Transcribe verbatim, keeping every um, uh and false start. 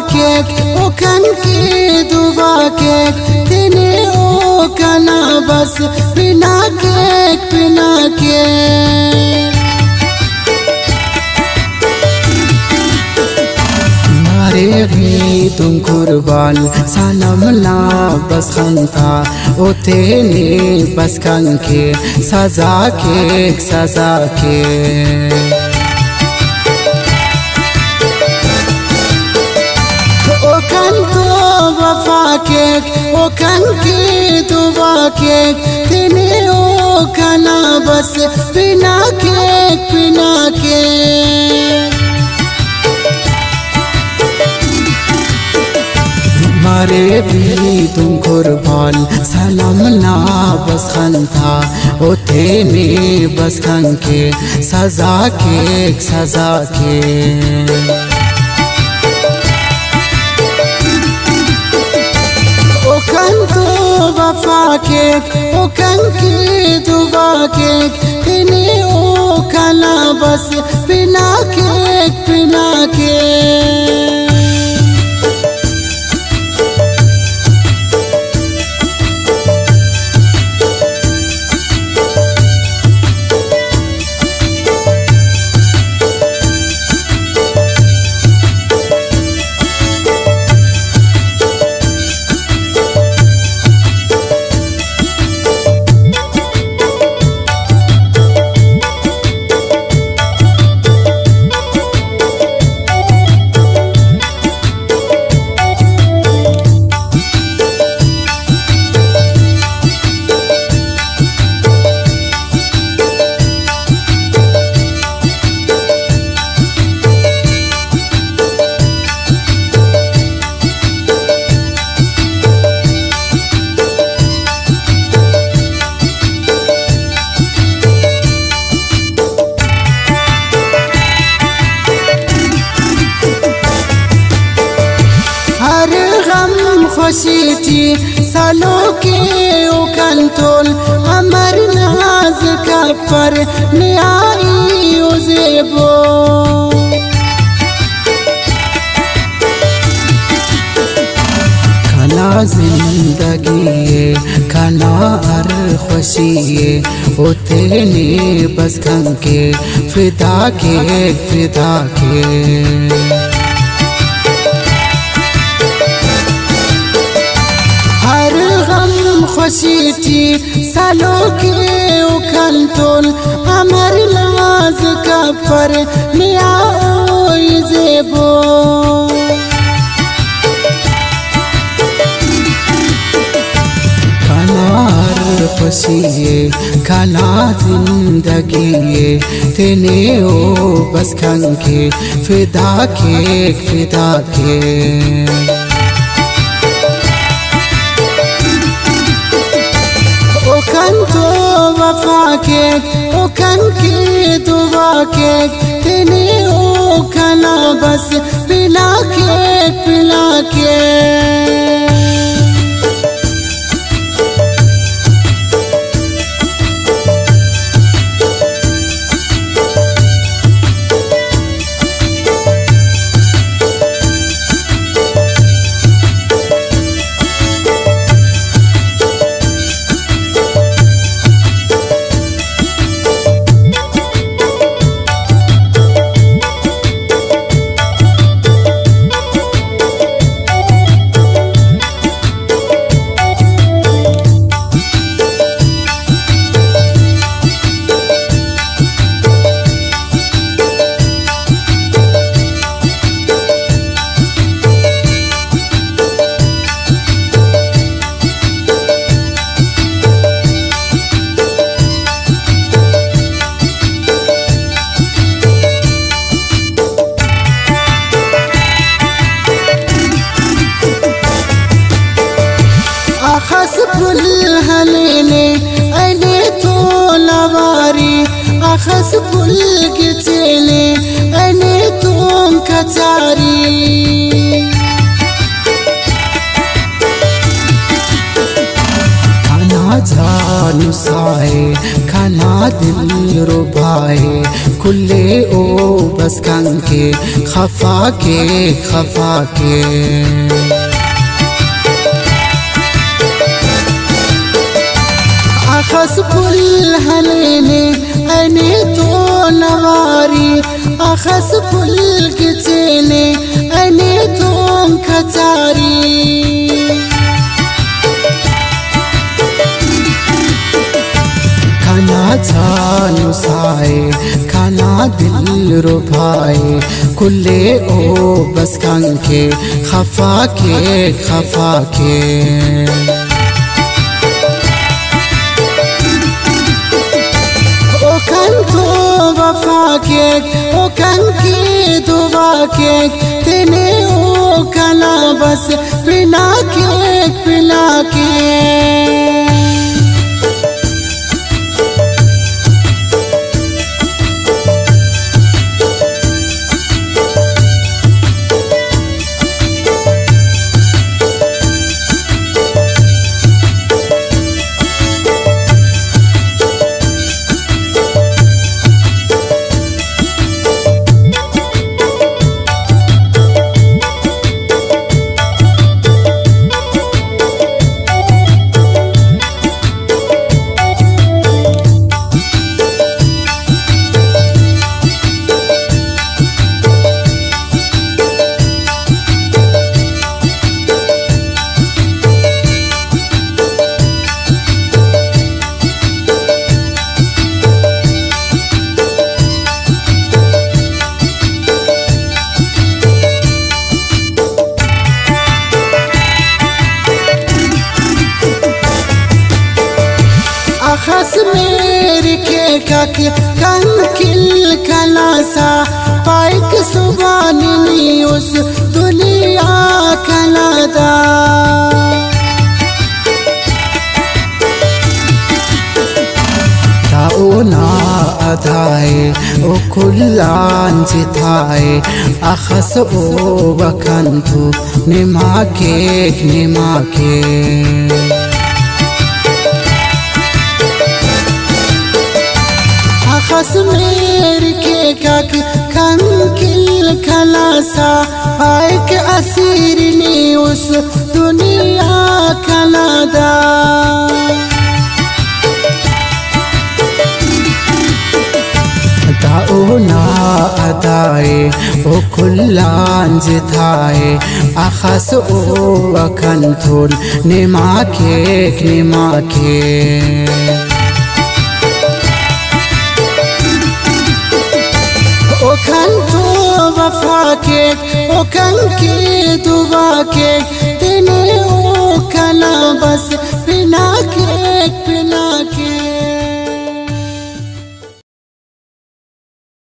kek o kan ki duba kek tene o kana bas bina kek bina kek मारेगी तुम कुर्बान सनम ला बस खंता ओ तेने बस कंके सजा के सजा के ओ कन तो वफा के ओ कन की दुआ के तेने ओ कना बस बिना के बिना के मारे भी तुम कुर्बान सलाम ना बस खंता ओ तेने बस खंके सजा के सजा के ओ कन तो वफा के ओ कन की दुआ के तेने ओ कना बस बिना के बिना के खुशी सालों के ओ कंतोल अमर नाज का पर न्याई ओ ज़ेबो खाना जिंदगी खाना हर खुशी ओ तेने बस खंके फिदा के फिदा के खुशी थी सालों के ओ कंतोल अमर नाज का पर मिया ओ ज़ेबो खाना हर खुशी खाना जिंदगी तेने ओ बस खंके फिदा के फिदा के तो वफा के ओ कन की दुआ के तेने ओ कना बस पिला के पिला के أخس كل قتيلي أنيتم كتاري أنا नुसाए खाना दिल रुबाए खुले ओ बस कंके खफा के खफा के अखस पुल हलेने अने तो नवारी अखस पुल किचेने अने तो खचारी खाना नुसाए खाना दिल रुभाए खुले ओ बस कंके खफा के खफा के वफा के ओ कंकी दुआ के तेने ओ कला बस पिला के पिला के खस मेरे के कक कंकिल कलासा पाइक सुबानी उस दुनिया कलादा ताओ ना अधाए ओ खुल्लान जिताए अखस ओ बकंतु निमा के निमा के खस मेरे के कक कंकिल खलासा आयक असीर ने उस दुनिया कलादा ताओ ना अदाए ओ खुल्लान जिताए अखस ओ अकंथुन निमा के निमा के ओ कंतो वफा के ओ कंकी दुआ के तेने ओ